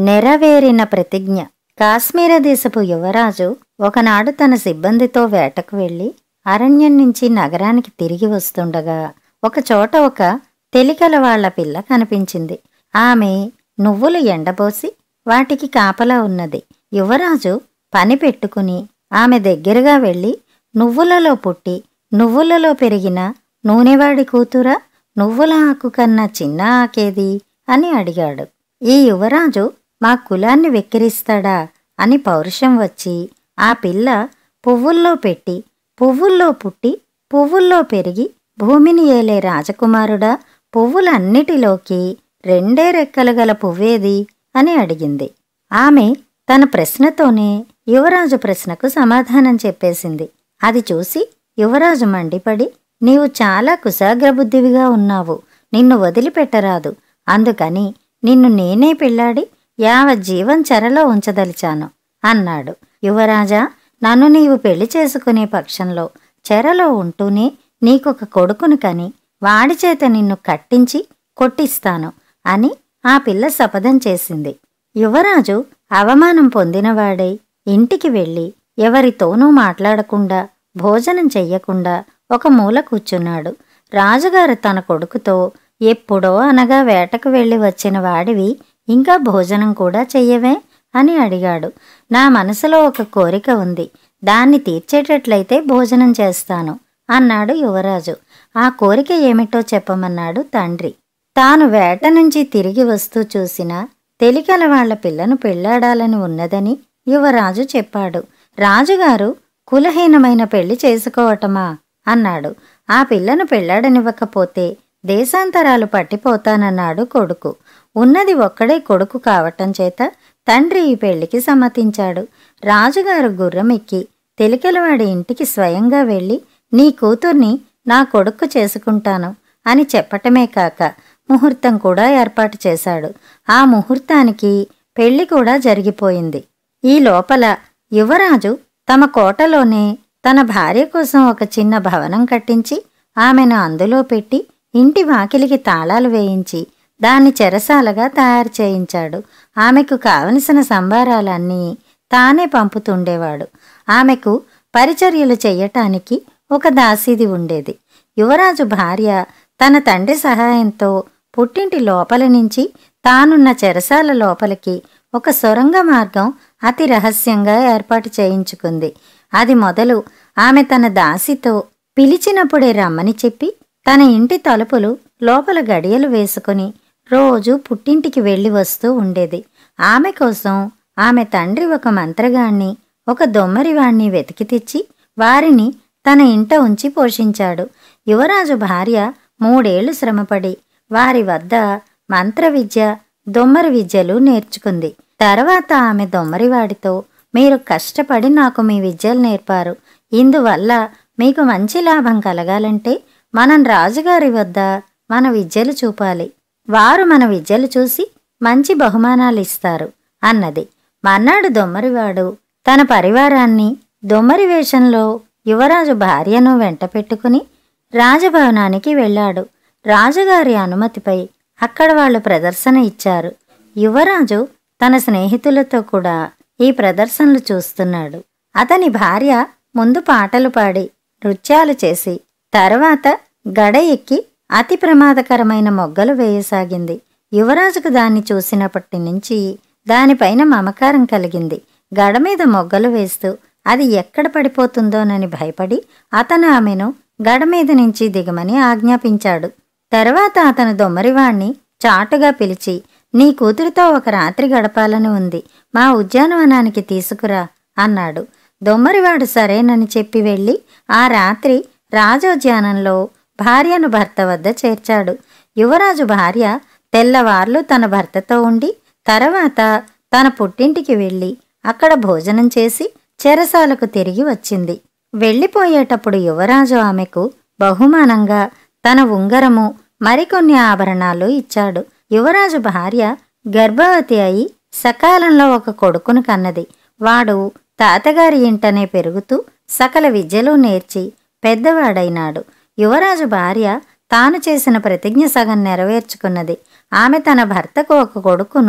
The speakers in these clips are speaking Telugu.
నెరవేరిన ప్రతిజ్ఞ. కాశ్మీర దేశపు యువరాజు ఒకనాడు తన సిబ్బందితో వేటకు వెళ్లి అరణ్యం నుంచి నగరానికి తిరిగి వస్తుండగా ఒకచోట ఒక తెలికల వాళ్ల పిల్ల కనిపించింది. ఆమె నువ్వులు ఎండబోసి వాటికి కాపలా ఉన్నది. యువరాజు పని పెట్టుకుని ఆమె దగ్గరగా వెళ్లి, నువ్వులలో పుట్టి నువ్వులలో పెరిగిన నూనెవాడి కూతురా, నువ్వుల ఆకు కన్నా చిన్న ఆకేది అని అడిగాడు. ఈ యువరాజు మా కులాన్ని వెక్కిరిస్తాడా అని పౌరుషం వచ్చి ఆ పిల్ల పువ్వుల్లో పెట్టి పువ్వుల్లో పుట్టి పువ్వుల్లో పెరిగి భూమిని ఏలే రాజకుమారుడా, పువ్వులన్నిటిలోకి రెండే రెక్కలు గల పువ్వేది అని అడిగింది. ఆమె తన ప్రశ్నతోనే యువరాజు ప్రశ్నకు సమాధానం చెప్పేసింది. అది చూసి యువరాజు మండిపడి, నీవు చాలా కుశాగ్రబుద్ధివిగా ఉన్నావు, నిన్ను వదిలిపెట్టరాదు, అందుకని నిన్ను నేనే పెళ్లాడి యావజ్జీవం చెరలో ఉంచదలిచాను అన్నాడు. యువరాజా, నన్ను నీవు పెళ్లి చేసుకునే పక్షంలో చెరలో ఉంటూనే నీకొక కొడుకును కని వాడిచేత నిన్ను కట్టించి కొట్టిస్తాను అని ఆ పిల్ల శపథం చేసింది. యువరాజు అవమానం పొందినవాడై ఇంటికి వెళ్ళి ఎవరితోనూ మాట్లాడకుండా భోజనం చెయ్యకుండా ఒక మూల కూర్చున్నాడు. రాజుగారు తన కొడుకుతో, ఎప్పుడో అనగా వేటకు వెళ్ళి వచ్చిన వాడివి ఇంకా భోజనం కూడా చెయ్యవే అని అడిగాడు. నా మనసులో ఒక కోరిక ఉంది, దాన్ని తీర్చేటట్లయితే భోజనం చేస్తాను అన్నాడు యువరాజు. ఆ కోరిక ఏమిటో చెప్పమన్నాడు తండ్రి. తాను వేట నుంచి తిరిగి వస్తూ చూసిన తెలికల వాళ్ల పిల్లను పెళ్లాడాలని ఉన్నదని యువరాజు చెప్పాడు. రాజుగారు కులహీనమైన పెళ్లి చేసుకోవటమా అన్నాడు. ఆ పిల్లను పెళ్లాడనివ్వకపోతే దేశాంతరాలు పట్టిపోతానన్నాడు కొడుకు. ఉన్నది ఒక్కడే కొడుకు కావటం చేత తండ్రి ఈ పెళ్లికి సమ్మతించాడు. రాజుగారు గుర్రమెక్కి తెలికలవాడి ఇంటికి స్వయంగా వెళ్ళి, నీ కూతుర్ని నా కొడుకు చేసుకుంటాను అని చెప్పటమే కాక ముహూర్తం కూడా ఏర్పాటు చేశాడు. ఆ ముహూర్తానికి పెళ్లి కూడా జరిగిపోయింది. ఈ లోపల యువరాజు తమ కోటలోనే తన భార్య కోసం ఒక చిన్న భవనం కట్టించి ఆమెను అందులో పెట్టి ఇంటి వాకిలికి తాళాలు వేయించి దాన్ని చెరసాలగా తయారు చేయించాడు. ఆమెకు కావలసిన సంబారాలన్నీ తానే పంపుతుండేవాడు. ఆమెకు పరిచర్యలు చెయ్యటానికి ఒక దాసీది ఉండేది. యువరాజు భార్య తన తండ్రి సహాయంతో పుట్టింటి లోపల నుంచి తానున్న చెరసాల లోపలికి ఒక సొరంగ మార్గం అతి రహస్యంగా ఏర్పాటు చేయించుకుంది. అది మొదలు ఆమె తన దాసితో పిలిచినప్పుడే రమ్మని చెప్పి తన ఇంటి తలుపులు లోపల గడియలు వేసుకుని రోజూ పుట్టింటికి వెళ్ళి వస్తూ ఉండేది. ఆమె కోసం ఆమె తండ్రి ఒక మంత్రగాణ్ణి ఒక దొమ్మరివాణ్ణి వెతికి తెచ్చి వారిని తన ఇంట ఉంచి పోషించాడు. యువరాజు భార్య 3 ఏళ్లు శ్రమపడి వారి వద్ద మంత్ర విద్య దొమ్మరి విద్యలు నేర్చుకుంది. తర్వాత ఆమె దొమ్మరివాడితో, మీరు కష్టపడి నాకు మీ విద్యలు నేర్పారు, ఇందువల్ల మీకు మంచి లాభం కలగాలంటే మనం రాజుగారి వద్ద మన విద్యలు చూపాలి, వారు మన విద్యలు చూసి మంచి బహుమానాలు ఇస్తారు అన్నది. మర్నాడు దొమ్మరివాడు తన పరివారాన్ని దొమ్మరి వేషంలో యువరాజు భార్యను వెంట పెట్టుకుని రాజభవనానికి వెళ్ళాడు. రాజుగారి అనుమతిపై అక్కడ వాళ్ళు ప్రదర్శన ఇచ్చారు. యువరాజు తన స్నేహితులతో కూడా ఈ ప్రదర్శనలు చూస్తున్నాడు. అతని భార్య ముందు పాటలు పాడి నృత్యాలు చేసి తర్వాత గడ ఎక్కి అతి ప్రమాదకరమైన మొగ్గలు వేయసాగింది. యువరాజుకు దాన్ని చూసినప్పటి నుంచి దానిపైన మమకారం కలిగింది. గడ మీద మొగ్గలు వేస్తూ అది ఎక్కడ పడిపోతుందోనని భయపడి అతను ఆమెను గడ మీద నుంచి దిగమని ఆజ్ఞాపించాడు. తర్వాత అతను దొమ్మరివాణ్ణి చాటుగా పిలిచి, నీ కూతురితో ఒక రాత్రి గడపాలని ఉంది, మా ఉద్యానవనానికి తీసుకురా అన్నాడు. దొమ్మరివాడు సరేనని చెప్పి వెళ్ళి ఆ రాత్రి రాజోద్యానంలో భార్యను భర్త వద్ద చేర్చాడు. యువరాజు భార్య తెల్లవార్లు తన భర్తతో ఉండి తర్వాత తన పుట్టింటికి వెళ్ళి అక్కడ భోజనం చేసి చెరసాలకు తిరిగి వచ్చింది. వెళ్ళిపోయేటప్పుడు యువరాజు ఆమెకు బహుమానంగా తన ఉంగరము మరికొన్ని ఆభరణాలు ఇచ్చాడు. యువరాజు భార్య గర్భవతి అయి సకాలంలో ఒక కొడుకును కన్నది. వాడు తాతగారి ఇంటనే పెరుగుతూ సకల విద్యలు నేర్చి పెద్దవాడైనాడు. యువరాజు భార్య తాను చేసిన ప్రతిజ్ఞ సగం నెరవేర్చుకున్నది. ఆమె తన భర్తకు ఒక కొడుకును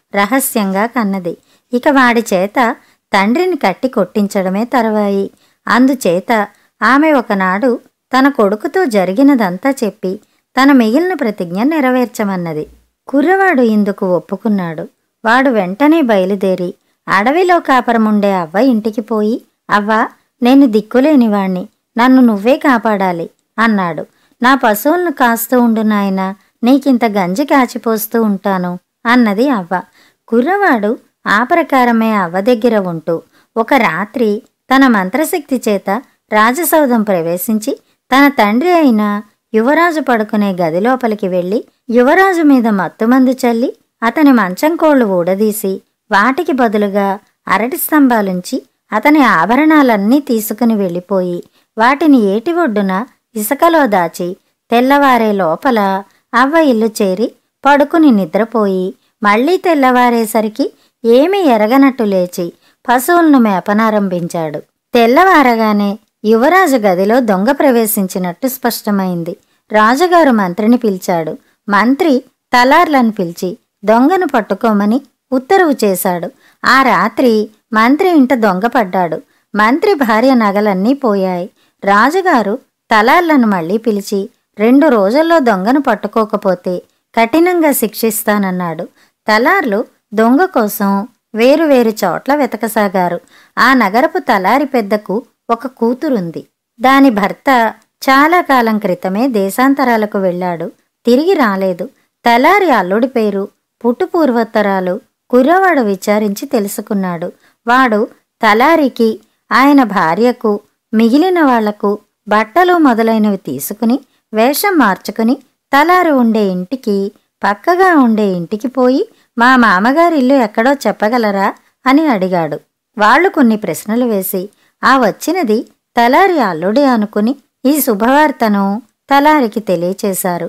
రహస్యంగా కన్నది. ఇక వాడి చేత తండ్రిని కట్టి కొట్టించడమే తరువాయి. అందుచేత ఆమె ఒకనాడు తన కొడుకుతో జరిగినదంతా చెప్పి తన మిగిలిన ప్రతిజ్ఞ నెరవేర్చమన్నది. కుర్రవాడు ఇందుకు ఒప్పుకున్నాడు. వాడు వెంటనే బయలుదేరి అడవిలో కాపరముండే అవ్వ ఇంటికి పోయి, అవ్వా, నేను దిక్కులేనివాణ్ణి, నన్ను నువ్వే కాపాడాలి అన్నాడు. నా పశువులను కాస్తూ ఉండు నాయనా, నీకింత గంజి కాచిపోస్తూ ఉంటాను అన్నది అవ్వ. కుర్రవాడు ఆ ప్రకారమే అవ్వ దగ్గర ఉంటూ ఒక రాత్రి తన మంత్రశక్తి చేత రాజసౌధం ప్రవేశించి తన తండ్రి అయిన యువరాజు పడుకునే గదిలోపలికి వెళ్ళి యువరాజు మీద మత్తుమందు చల్లి అతని మంచం కోళ్లు ఊడదీసి వాటికి బదులుగా అరటి స్తంభాలుంచి అతని ఆభరణాలన్నీ తీసుకుని వెళ్ళిపోయి వాటిని ఏటి ఒడ్డున ఇసుకలో దాచి తెల్లవారే లోపల అవ్వ ఇల్లు చేరి పడుకుని నిద్రపోయి మళ్లీ తెల్లవారేసరికి ఏమీ ఎరగనట్టు లేచి పశువులను మేపనారంభించాడు. తెల్లవారగానే యువరాజు గదిలో దొంగ ప్రవేశించినట్టు స్పష్టమైంది. రాజుగారు మంత్రిని పిలిచాడు. మంత్రి తలార్లను పిలిచి దొంగను పట్టుకోమని ఉత్తర్వు చేశాడు. ఆ రాత్రి మంత్రి ఇంట దొంగ పడ్డాడు. మంత్రి భార్య నగలన్నీ పోయాయి. రాజుగారు తలార్లను మళ్లీ పిలిచి 2 రోజుల్లో దొంగను పట్టుకోకపోతే కఠినంగా శిక్షిస్తానన్నాడు. తలార్లు దొంగ కోసం వేరువేరు చోట్ల వెతకసాగారు. ఆ నగరపు తలారి పెద్దకు ఒక కూతురుంది. దాని భర్త చాలా కాలం క్రితమే దేశాంతరాలకు వెళ్ళాడు. తిరిగి రాలేదు. తలారి అల్లుడి పేరు, పుట్టుపూర్వోత్తరాలు కుర్రవాడు విచారించి తెలుసుకున్నాడు. వాడు తలారికి, ఆయన భార్యకు, మిగిలిన వాళ్లకు బట్టలు మొదలైనవి తీసుకుని వేషం మార్చుకుని తలారి ఉండే ఇంటికి పక్కగా ఉండే ఇంటికి పోయి మా మామగారి ఇల్లు ఎక్కడో చెప్పగలరా అని అడిగాడు. వాళ్లు కొన్ని ప్రశ్నలు వేసి ఆ వచ్చినది తలారి అల్లుడే అనుకుని ఈ శుభవార్తను తలారికి తెలియచేశారు.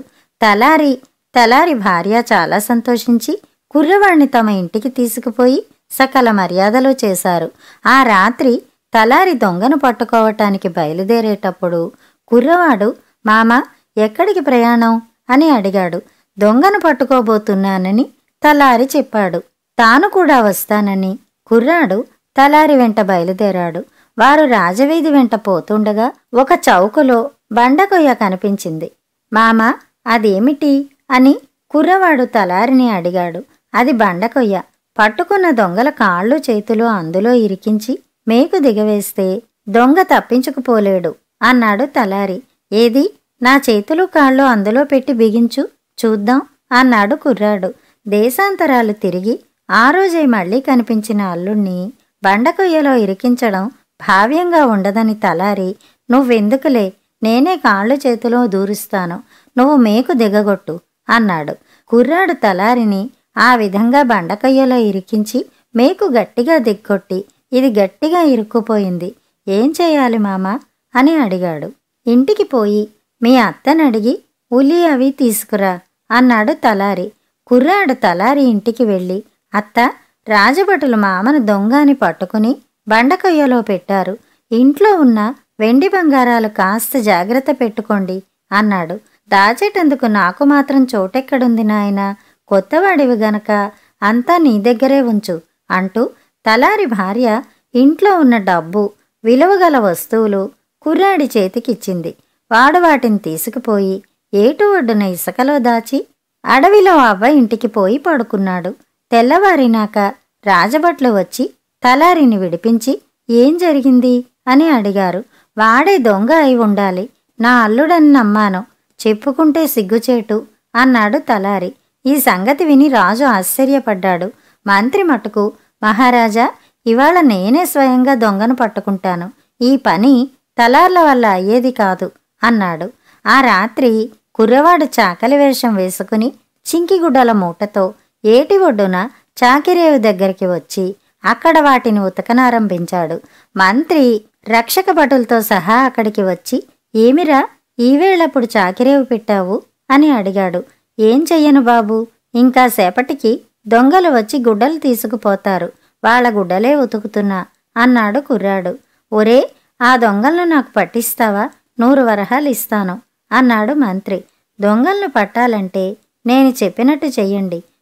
తలారి భార్య చాలా సంతోషించి కుర్రవాణ్ణి తమ ఇంటికి తీసుకుపోయి సకల మర్యాదలు చేశారు. ఆ రాత్రి తలారి దొంగను పట్టుకోవటానికి బయలుదేరేటప్పుడు కుర్రవాడు, మామా, ఎక్కడికి ప్రయాణం అని అడిగాడు. దొంగను పట్టుకోబోతున్నానని తలారి చెప్పాడు. తాను కూడా వస్తానని కుర్రాడు తలారి వెంట బయలుదేరాడు. వారు రాజవీధి వెంట పోతుండగా ఒక చౌకలో బండకొయ్య కనిపించింది. మామా, అదేమిటి అని కుర్రవాడు తలారిని అడిగాడు. అది బండకొయ్య. పట్టుకున్న దొంగల కాళ్ళు చేతులు అందులో ఇరికించి మేకు దిగవేస్తే దొంగ తప్పించుకుపోలేడు అన్నాడు తలారి. ఏది, నా చేతులు కాళ్ళు అందులో పెట్టి బిగించు చూద్దాం అన్నాడు కుర్రాడు. దేశాంతరాలు తిరిగి ఆ రోజే మళ్లీ కనిపించిన అల్లుణ్ణి బండకొయ్యలో ఇరికించడం భావ్యంగా ఉండదని తలారి, నువ్వెందుకులే, నేనే కాళ్ళు చేతిలో దూరుస్తాను, నువ్వు మేకు దిగగొట్టు అన్నాడు. కుర్రాడు తలారిని ఆ విధంగా బండకొయ్యలో ఇరికించి మేకు గట్టిగా దిగ్గొట్టి ఇది గట్టిగా ఇరుక్కుపోయింది, ఏం చేయాలి మామా అని అడిగాడు. ఇంటికి పోయి మీ అత్తనడిగి ఉలి అవి తీసుకురా అన్నాడు తలారి. కుర్రాడు తలారి ఇంటికి వెళ్ళి, అత్త, రాజభటులు మామను దొంగ అని పట్టుకుని బండకొయ్యలో పెట్టారు. ఇంట్లో ఉన్న వెండి బంగారాలు కాస్త జాగ్రత్త పెట్టుకోండి అన్నాడు. దాచేటందుకు నాకు మాత్రం చోటెక్కడుంది నాయనా, కొత్తవాడివి గనక అంతా నీ దగ్గరే ఉంచు అంటూ తలారి భార్య ఇంట్లో ఉన్న డబ్బు, విలువగల వస్తువులు కుర్రాడి చేతికిచ్చింది. వాడు వాటిని తీసుకుపోయి ఏటు ఒడ్డున ఇసుకలో దాచి అడవిలో అవ్వ ఇంటికి పోయి పడుకున్నాడు. తెల్లవారినాక రాజభట్లు వచ్చి తలారిని విడిపించి ఏం జరిగింది అని అడిగారు. వాడే దొంగ అయి ఉండాలి, నా అల్లుడని నమ్మాను, చెప్పుకుంటే సిగ్గుచేటు అన్నాడు తలారి. ఈ సంగతి విని రాజు ఆశ్చర్యపడ్డాడు. మంత్రి మటుకు, మహారాజా, ఇవాళ నేనే స్వయంగా దొంగను పట్టుకుంటాను, ఈ పని తలార్ల వల్ల అయ్యేది కాదు అన్నాడు. ఆ రాత్రి కుర్రవాడు చాకలి వేషం వేసుకుని చింకిగుడ్డల మూటతో ఏటి ఒడ్డున చాకిరేవు దగ్గరికి వచ్చి అక్కడ వాటిని ఉతకనారంభించాడు. మంత్రి రక్షక భటులతో సహా అక్కడికి వచ్చి, ఏమిరా, ఈవేళప్పుడు చాకిరేవు పెట్టావు అని అడిగాడు. ఏం చెయ్యను బాబూ, ఇంకా సేపటికి దొంగలు వచ్చి గుడ్డలు తీసుకుపోతారు, వాళ్ల గుడ్డలే ఉతుకుతున్నా అన్నాడు కుర్రాడు. ఒరే, ఆ దొంగలను నాకు పట్టిస్తావా, 100 వరహాలు ఇస్తాను అన్నాడు మంత్రి. దొంగలను పట్టాలంటే నేను చెప్పినట్టు చెయ్యండి,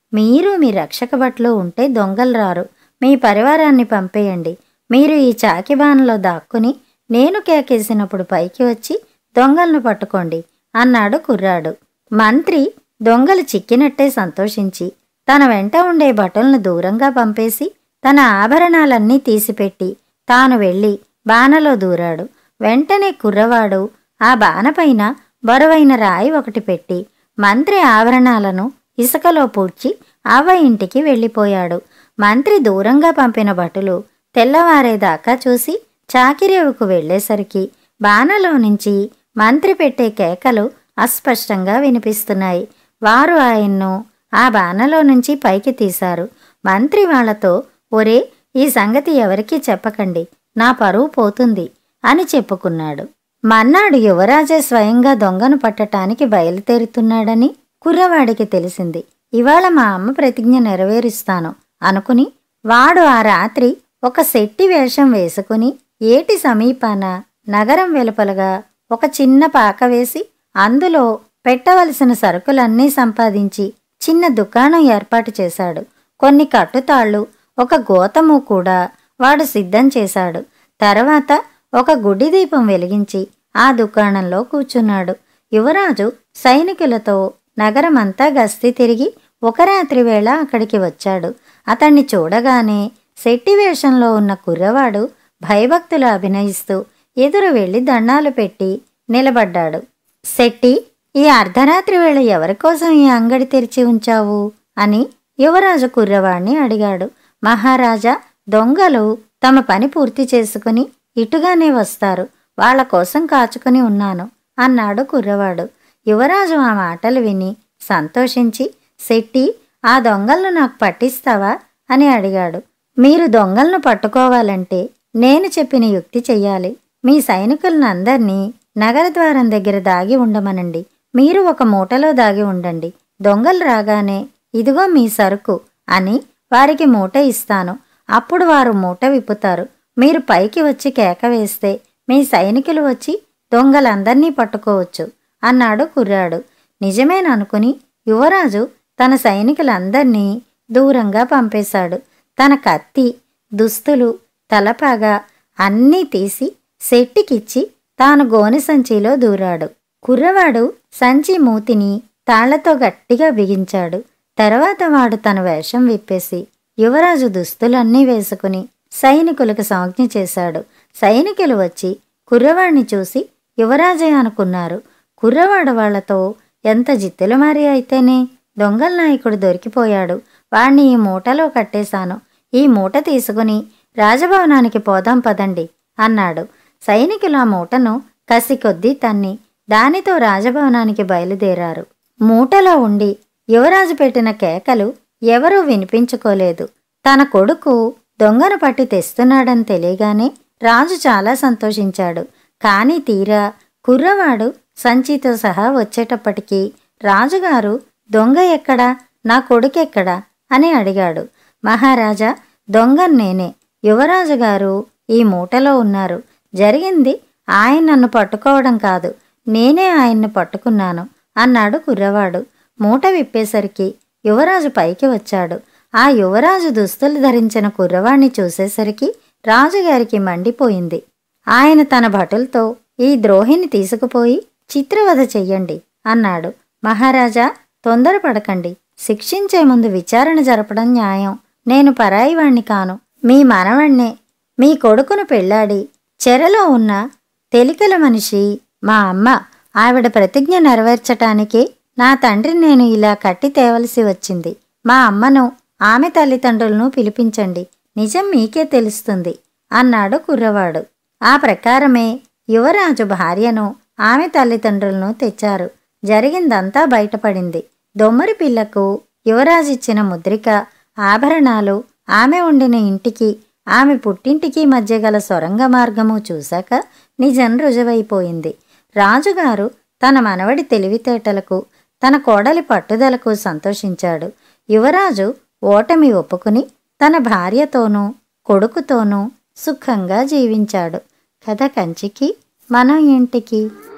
మీరు మీ రక్షక భటులు ఉంటే దొంగలు రారు. మీ పరివారాన్ని పంపేయండి. మీరు ఈ చాకిబాన్లో దాక్కుని నేను కేకేసినప్పుడు పైకి వచ్చి దొంగలను పట్టుకోండి అన్నాడు కుర్రాడు. మంత్రి దొంగలు చిక్కినట్టే సంతోషించి తన వెంట ఉండే భటులను దూరంగా పంపేసి తన ఆభరణాలన్నీ తీసిపెట్టి తాను వెళ్ళి బానలో దూరాడు. వెంటనే కుర్రవాడు ఆ బానపైన బరువైన రాయి ఒకటి పెట్టి మంత్రి ఆభరణాలను ఇసుకలో పూడ్చి అవ్వ ఇంటికి వెళ్ళిపోయాడు. మంత్రి దూరంగా పంపిన భటులు తెల్లవారేదాకా చూసి చాకిరేవుకు వెళ్లేసరికి బానలో నుంచి మంత్రి పెట్టే కేకలు అస్పష్టంగా వినిపిస్తున్నాయి. వారు ఆయన్ను ఆ బానలో నుంచి పైకి తీశారు. మంత్రి వాళ్లతో, ఒరే, ఈ సంగతి ఎవరికీ చెప్పకండి, నా పరువు పోతుంది అని చెప్పుకున్నాడు. మన్నాడు యువరాజే స్వయంగా దొంగను పట్టటానికి బయలుదేరుతున్నాడని కుర్రవాడికి తెలిసింది. ఇవాళ మా అమ్మ ప్రతిజ్ఞ నెరవేరుస్తాను అనుకుని వాడు ఆ రాత్రి ఒక శెట్టి వేషం వేసుకుని ఏటి సమీపాన నగరం వెలుపలగా ఒక చిన్న పాక వేసి అందులో పెట్టవలసిన సరుకులన్నీ సంపాదించి చిన్న దుకాణం ఏర్పాటు చేశాడు. కొన్ని కట్టుతాళ్లు, ఒక గోతము కూడా వాడు సిద్ధం చేశాడు. తర్వాత ఒక గుడి దీపం వెలిగించి ఆ దుకాణంలో కూర్చున్నాడు. యువరాజు సైనికులతో నగరమంతా గస్తీ తిరిగి ఒక రాత్రి వేళ అక్కడికి వచ్చాడు. అతన్ని చూడగానే శెట్టి వేషంలో ఉన్న కుర్రవాడు భయభక్తులు అభినయిస్తూ ఎదురు వెళ్లి దండాలు పెట్టి నిలబడ్డాడు. శెట్టి, ఈ అర్ధరాత్రి వేళ ఎవరికోసం ఈ అంగడి తెరిచి ఉంచావు అని యువరాజు కుర్రవాణ్ణి అడిగాడు. మహారాజా, దొంగలు తమ పని పూర్తి చేసుకుని ఇటుగానే వస్తారు, వాళ్ల కోసం కాచుకుని ఉన్నాను అన్నాడు కుర్రవాడు. యువరాజు ఆ మాటలు విని సంతోషించి, శెట్టి, ఆ దొంగలను నాకు పట్టిస్తావా అని అడిగాడు. మీరు దొంగలను పట్టుకోవాలంటే నేను చెప్పిన యుక్తి చెయ్యాలి. మీ సైనికులనందర్నీ నగరద్వారం దగ్గర దాగి ఉండమనండి. మీరు ఒక మూటలో దాగి ఉండండి. దొంగలు రాగానే ఇదిగో మీ సరుకు అని వారికి మూట ఇస్తాను. అప్పుడు వారు మూట విప్పుతారు. మీరు పైకి వచ్చి కేక వేస్తే మీ సైనికులు వచ్చి దొంగలందర్నీ పట్టుకోవచ్చు అన్నాడు కుర్రాడు. నిజమేననుకుని యువరాజు తన సైనికులందర్నీ దూరంగా పంపేశాడు. తన కత్తి, దుస్తులు, తలపాగా అన్నీ తీసి శెట్టికిచ్చి తాను గోనె సంచిలో దూరాడు. కుర్రవాడు సంచి మూతిని తాళ్లతో గట్టిగా బిగించాడు. తర్వాత వాడు తన వేషం విప్పేసి యువరాజు దుస్తులన్నీ వేసుకుని సైనికులకు సంజ్ఞ చేశాడు. సైనికులు వచ్చి కుర్రవాణ్ణి చూసి యువరాజే అనుకున్నారు. కుర్రవాడు వాళ్లతో, ఎంత జిత్తులమారి అయితేనే దొంగల నాయకుడు దొరికిపోయాడు. వాణ్ణి ఈ మూటలో కట్టేశాను. ఈ మూట తీసుకుని రాజభవనానికి పోదాం పదండి అన్నాడు. సైనికులు ఆ మూటను కసి కొద్దీ తన్ని దానితో రాజభవనానికి బయలుదేరారు. మూటలో ఉండి యువరాజు పెట్టిన కేకలు ఎవరూ వినిపించుకోలేదు. తన కొడుకు దొంగను పట్టి తెస్తున్నాడని తెలియగానే రాజు చాలా సంతోషించాడు. కాని తీరా కుర్రవాడు సంచితో సహా వచ్చేటప్పటికీ రాజుగారు, దొంగ ఎక్కడా, నా కొడుకెక్కడా అని అడిగాడు. మహారాజా, దొంగను నేనే. యువరాజు గారు ఈ మూటలో ఉన్నారు. జరిగింది ఆయన నన్ను పట్టుకోవడం కాదు, నేనే ఆయన్ని పట్టుకున్నాను అన్నాడు కుర్రవాడు. మూట విప్పేసరికి యువరాజు పైకి వచ్చాడు. ఆ యువరాజు దుస్తులు ధరించిన కుర్రవాణ్ణి చూసేసరికి రాజుగారికి మండిపోయింది. ఆయన తన భటులతో, ఈ ద్రోహిని తీసుకుపోయి చిత్రవధ చెయ్యండి అన్నాడు. మహారాజా, తొందరపడకండి. శిక్షించే ముందు విచారణ జరపడం న్యాయం. నేను పరాయివాణ్ణి కాను, మీ మనవణ్ణే. మీ కొడుకును పెళ్లాడి చెరలో ఉన్న తెలికల మనిషి మా అమ్మ. ఆవిడ ప్రతిజ్ఞ నెరవేర్చటానికే నా తండ్రిని నేను ఇలా కట్టి తేవలసి వచ్చింది. మా అమ్మను, ఆమె తల్లిదండ్రులను పిలిపించండి, నిజం మీకే తెలుస్తుంది అన్నాడు కుర్రవాడు. ఆ ప్రకారమే యువరాజు భార్యను, ఆమె తల్లిదండ్రులను తెచ్చారు. జరిగిందంతా బయటపడింది. దొమ్మరి పిల్లకు యువరాజిచ్చిన ముద్రిక, ఆభరణాలు, ఆమె ఉండిన ఇంటికి ఆమె పుట్టింటికి మధ్య గల సొరంగ మార్గము చూశాక నిజం రుజువైపోయింది. రాజుగారు తన మనవడి తెలివితేటలకు, తన కోడలి పట్టుదలకు సంతోషించాడు. యువరాజు ఓటమి ఒప్పుకుని తన భార్యతోనూ కొడుకుతోనూ సుఖంగా జీవించాడు. కథ కంచికి, మనం ఇంటికి.